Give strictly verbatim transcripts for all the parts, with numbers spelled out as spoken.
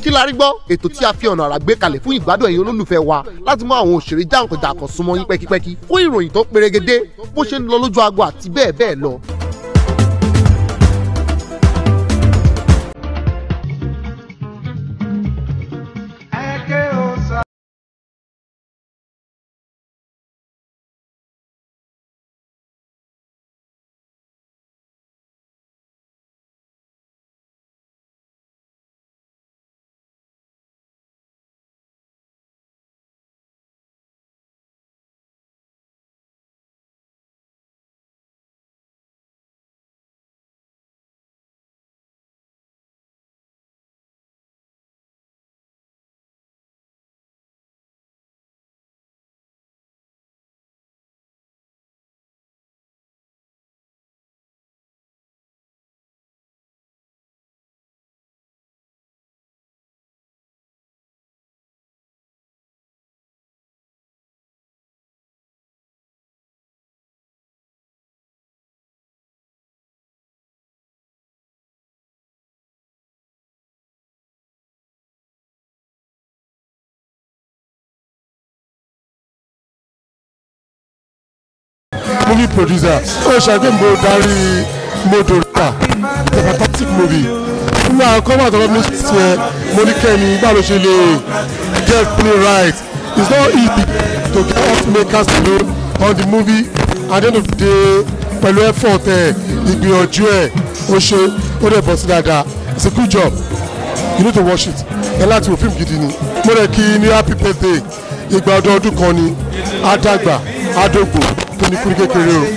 kí la rí gbọ́ ètò tí a fi ọ̀nà àrà gbé kalẹ̀ fún ìgbádùn ẹ̀yin olólùfẹ́ wa láti mú àwọn òṣèré jàǹkànjàǹkàn súnmọ́ yín pẹ́kípẹ́kí fún ìròyìn tó perégedé bó ṣe ń lọ lójú agbo àti bẹ́ẹ̀ bẹ́ẹ̀ lọ. Movie producer, oh Shaggy Mo Dari Modorita, the fantastic movie. Now come out of this year, Monica ni báwo ṣe lè get play right. It's not easy to get off makers alone on the movie. At the end of the day, pẹ̀lú effort ẹ̀, ìgbìyànjú ẹ̀, ó ṣe, ó dẹ̀ bọ̀ sí dáadáa. It's a good job. You need to watch it. Ẹ láti wo fíìmù gidi ni. Mo rẹ̀ kí ní happy birthday. Ìgbà ọdún ọdún kan ni. Adàgbà, Adógbò. Ní kúrú kékeré o.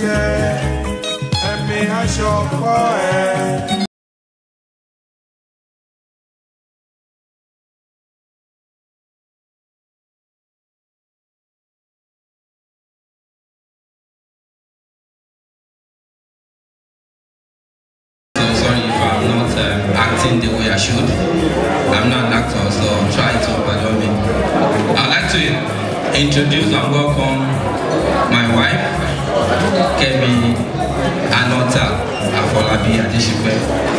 Sorry if I'm not uh, acting the way I should. I'm not an actor, so try to pardon me. I'd like to introduce and welcome my wife, Kemi Anota Afolabi Adeshipe.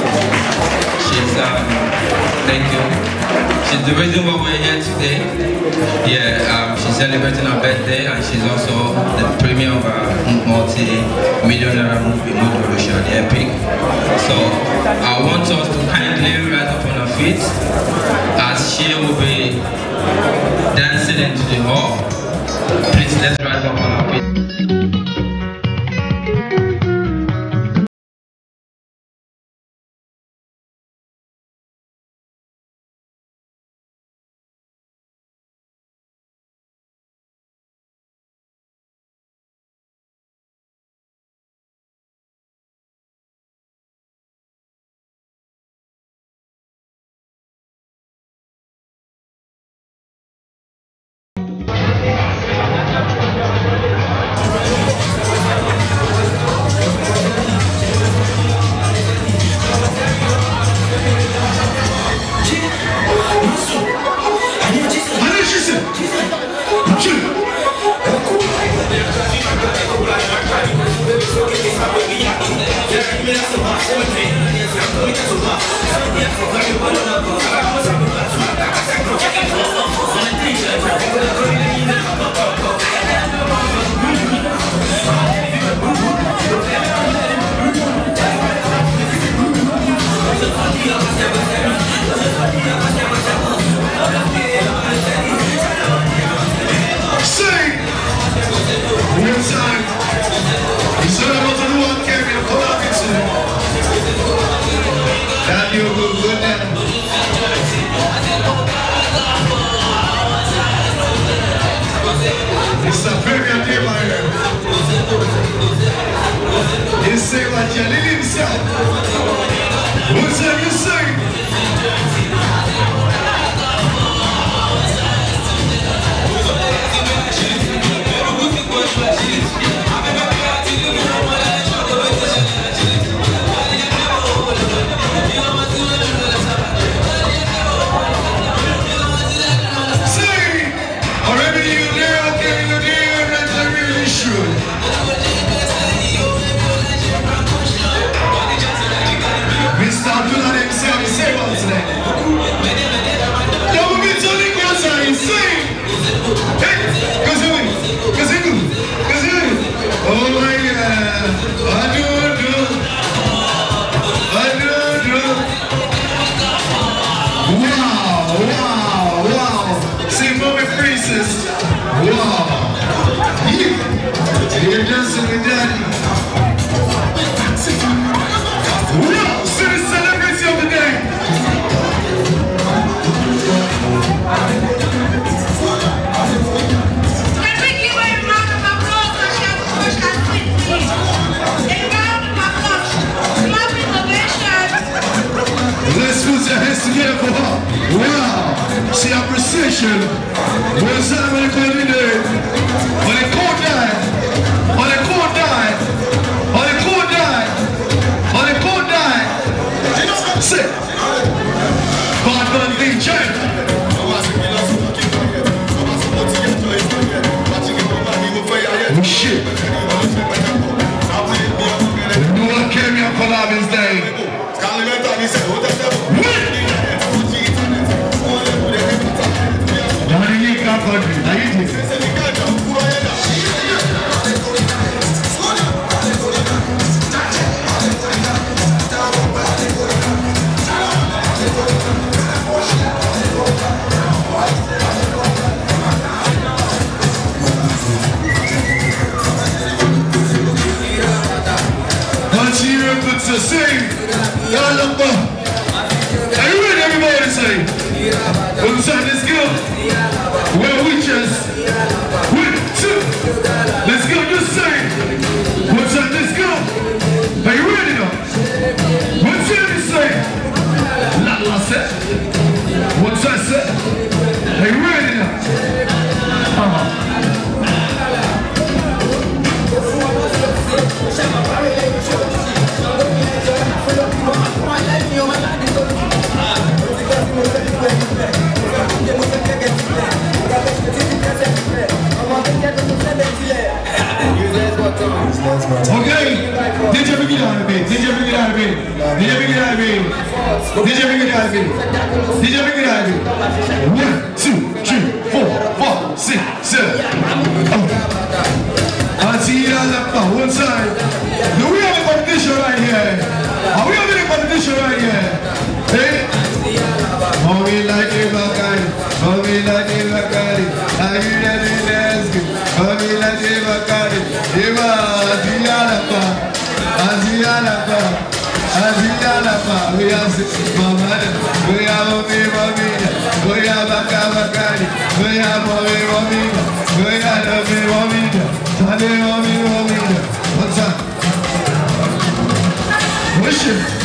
She's um, thank you. She's the reason why we're here today. Yeah, um, she's celebrating her birthday, and she's also the premiere of a multi-millionaire movie, Modorita, the epic. So I want us to kindly rise up on our feet as she will be dancing into the hall. Please, let's rise up on our feet. Mister Abdullah himself together for her. Wow. See appreciation. What's up when it comes in there? When it cold die. When it cold die. When it cold die. When it cold die. Sit. Bad man D J. Oh shit. No one came here for Lavin's Day. To sing, y'all look up. Are you ready, everybody, to sing? What's on this go? Well, we just one, two. Let's go, just sing. What's on this go? Are you ready now? What's on this sing? La la set. What's that set? Are you ready now? Uh-huh. Okay, did you bring it out of me? Did you bring it out of me? Did you bring it out of me? Did you bring it out of me? Did you bring it out of me? One, two, three, four, five, six, seven. I see you all up one side. Do we have a competition right here? Are we having a competition right here? Hey? Mommy like it, Bakari. Mommy like it, Bakari. Are you ready to ask it? Mommy like it, Bakari. Eva, Aziyalapa. Aziyalapa. Aziyalapa. We are Mama. We are Mommy, Mommy. We are Baka, Bakari. We are Mommy, Mommy. We are Mommy, Mommy. Mommy, Mommy, Mommy. What's up? Wish it.